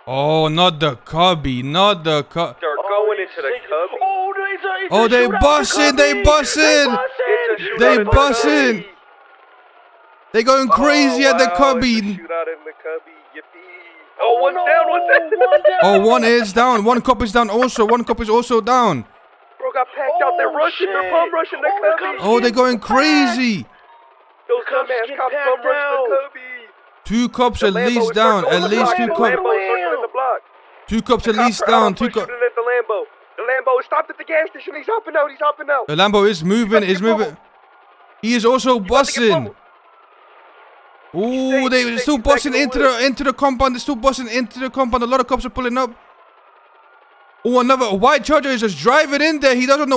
Oh, not the cubby, not the cub. They're going into the cubby. Oh, they bussin', they bussin'. They bussin'. They going crazy at the cubby. Shootout in the cubby. Yippee. Oh, one's down, one's down. Oh, one is down. One cop is down also. One cop is also down. Bro got packed out. They're rushing. They're bum rushing the cubby. Oh, they're going crazy. Those dumbass cops bum rushing the cubby. Two cops at least down. At least two cops. Two cops at least down. Two cops. The Lambo stopped at the gas station. He's hopping out. He's hopping out. The Lambo is moving. Is moving. He is also busting. Ooh, they're still busting into the compound. They're still busting into the compound. A lot of cops are pulling up. Oh, another white Charger is just driving in there. He doesn't know.